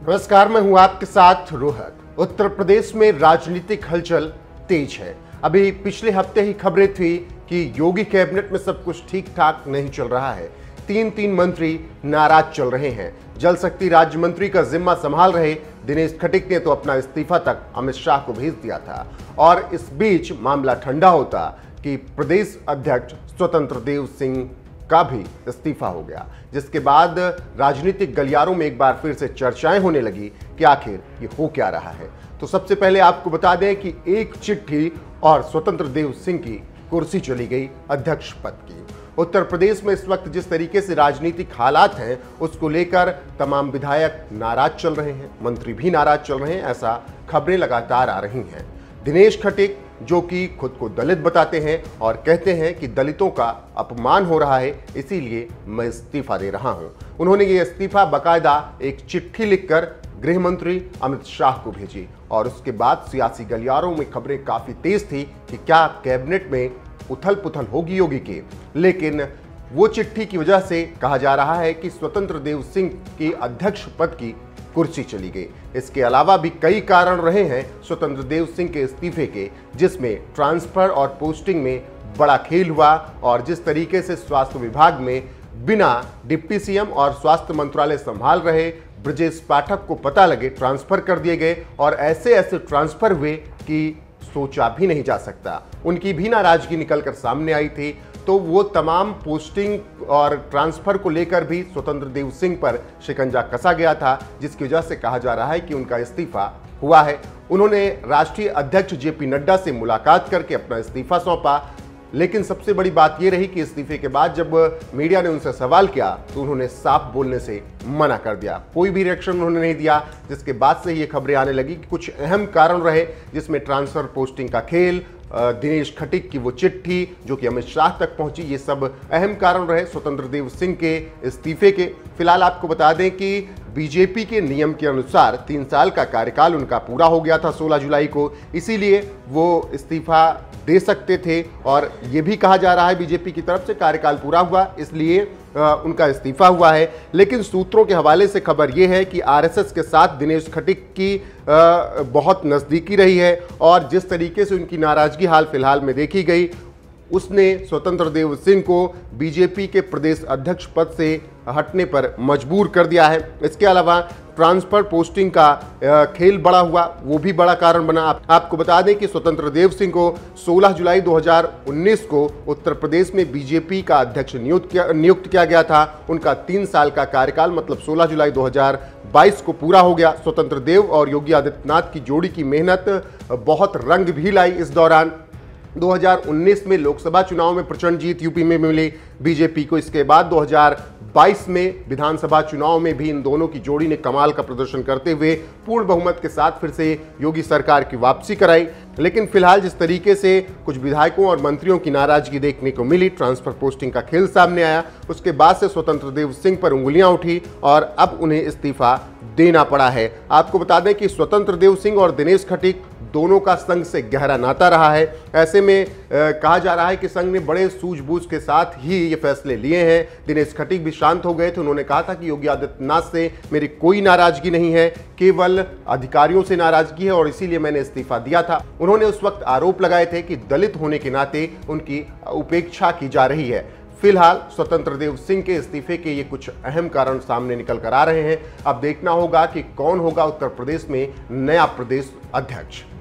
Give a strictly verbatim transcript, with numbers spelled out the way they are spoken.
नमस्कार, मैं हूं आपके साथ रोहत। उत्तर प्रदेश में राजनीतिक हलचल तेज है। अभी पिछले हफ्ते ही खबरें थी कि योगी कैबिनेट में सब कुछ ठीक ठाक नहीं चल रहा है। तीन तीन मंत्री नाराज चल रहे हैं। जल शक्ति राज्य मंत्री का जिम्मा संभाल रहे दिनेश खटीक ने तो अपना इस्तीफा तक अमित शाह को भेज दिया था। और इस बीच मामला ठंडा होता कि प्रदेश अध्यक्ष स्वतंत्र देव सिंह का भी इस्तीफा हो गया, जिसके बाद राजनीतिक गलियारों में एक बार फिर से चर्चाएं होने लगी कि आखिर ये हो क्या रहा है। तो सबसे पहले आपको बता दें कि एक चिट्ठी और स्वतंत्र देव सिंह की कुर्सी चली गई अध्यक्ष पद की। उत्तर प्रदेश में इस वक्त जिस तरीके से राजनीतिक हालात हैं, उसको लेकर तमाम विधायक नाराज चल रहे हैं, मंत्री भी नाराज चल रहे हैं। ऐसा खबरें लगातार आ रही हैं। दिनेश खटीक जो कि खुद को दलित बताते हैं और कहते हैं कि दलितों का अपमान हो रहा है, इसीलिए मैं इस्तीफा दे रहा हूं। उन्होंने ये इस्तीफा बकायदा एक चिट्ठी लिखकर गृह मंत्री अमित शाह को भेजी और उसके बाद सियासी गलियारों में खबरें काफी तेज थी कि क्या कैबिनेट में उथल पुथल होगी योगी के। लेकिन वो चिट्ठी की वजह से कहा जा रहा है कि स्वतंत्र देव सिंह की अध्यक्ष पद की कुर्सी चली गई। इसके अलावा भी कई कारण रहे हैं स्वतंत्र देव सिंह के इस्तीफे के, जिसमें ट्रांसफर और पोस्टिंग में बड़ा खेल हुआ और जिस तरीके से स्वास्थ्य विभाग में बिना डिप्टी सीएम और स्वास्थ्य मंत्रालय संभाल रहे ब्रजेश पाठक को पता लगे ट्रांसफर कर दिए गए और ऐसे ऐसे ट्रांसफर हुए कि सोचा भी नहीं जा सकता। उनकी भी नाराजगी निकलकर सामने आई थी। तो वो तमाम पोस्टिंग और ट्रांसफर को लेकर भी स्वतंत्र देव सिंह पर शिकंजा कसा गया था, जिसकी वजह से कहा जा रहा है कि उनका इस्तीफा हुआ है। उन्होंने राष्ट्रीय अध्यक्ष जेपी नड्डा से मुलाकात करके अपना इस्तीफा सौंपा। लेकिन सबसे बड़ी बात यह रही कि इस्तीफे के बाद जब मीडिया ने उनसे सवाल किया तो उन्होंने साफ बोलने से मना कर दिया। कोई भी रिएक्शन उन्होंने नहीं दिया, जिसके बाद से ये खबरें आने लगी कि कुछ अहम कारण रहे, जिसमें ट्रांसफर पोस्टिंग का खेल, दिनेश खटीक की वो चिट्ठी जो कि अमित शाह तक पहुंची, ये सब अहम कारण रहे स्वतंत्र देव सिंह के इस्तीफे के। फिलहाल आपको बता दें कि बीजेपी के नियम के अनुसार तीन साल का कार्यकाल उनका पूरा हो गया था सोलह जुलाई को, इसीलिए वो इस्तीफा दे सकते थे। और ये भी कहा जा रहा है बीजेपी की तरफ से कार्यकाल पूरा हुआ इसलिए आ, उनका इस्तीफा हुआ है। लेकिन सूत्रों के हवाले से खबर यह है कि आरएसएस के साथ दिनेश खटीक की आ, बहुत नज़दीकी रही है और जिस तरीके से उनकी नाराजगी हाल फिलहाल में देखी गई, उसने स्वतंत्र देव सिंह को बीजेपी के प्रदेश अध्यक्ष पद से हटने पर मजबूर कर दिया है। इसके अलावा ट्रांसफर पोस्टिंग का खेल बड़ा हुआ, वो भी बड़ा कारण बना। आप, आपको बता दें कि स्वतंत्र देव सिंह को सोलह जुलाई दो हज़ार उन्नीस को उत्तर प्रदेश में बीजेपी का अध्यक्ष नियुक्त किया नियुक्त किया गया था। उनका तीन साल का कार्यकाल मतलब सोलह जुलाई दो हज़ार बाईस को पूरा हो गया। स्वतंत्र देव और योगी आदित्यनाथ की जोड़ी की मेहनत बहुत रंग भी लाई। इस दौरान दो हज़ार उन्नीस में लोकसभा चुनाव में प्रचंड जीत यूपी में मिली बीजेपी को। इसके बाद दो हज़ार बाईस में विधानसभा चुनाव में भी इन दोनों की जोड़ी ने कमाल का प्रदर्शन करते हुए पूर्ण बहुमत के साथ फिर से योगी सरकार की वापसी कराई। लेकिन फिलहाल जिस तरीके से कुछ विधायकों और मंत्रियों की नाराजगी देखने को मिली, ट्रांसफर पोस्टिंग का खेल सामने आया, उसके बाद से स्वतंत्र देव सिंह पर उंगलियां उठी और अब उन्हें इस्तीफा देना पड़ा है। आपको बता दें कि स्वतंत्र देव सिंह और दिनेश खटीक दोनों का संघ से गहरा नाता रहा है। ऐसे में आ, कहा जा रहा है कि संघ ने बड़े सूझबूझ के साथ ही ये फैसले लिए हैं। दिनेश खटीक भी शांत हो गए थे। उन्होंने कहा था कि योगी आदित्यनाथ से मेरी कोई नाराजगी नहीं है, केवल अधिकारियों से नाराजगी है और इसीलिए मैंने इस्तीफा दिया था। उन्होंने उस वक्त आरोप लगाए थे कि दलित होने के नाते उनकी उपेक्षा की जा रही है। फिलहाल स्वतंत्र देव सिंह के इस्तीफे के ये कुछ अहम कारण सामने निकल कर आ रहे हैं। अब देखना होगा कि कौन होगा उत्तर प्रदेश में नया प्रदेश अध्यक्ष।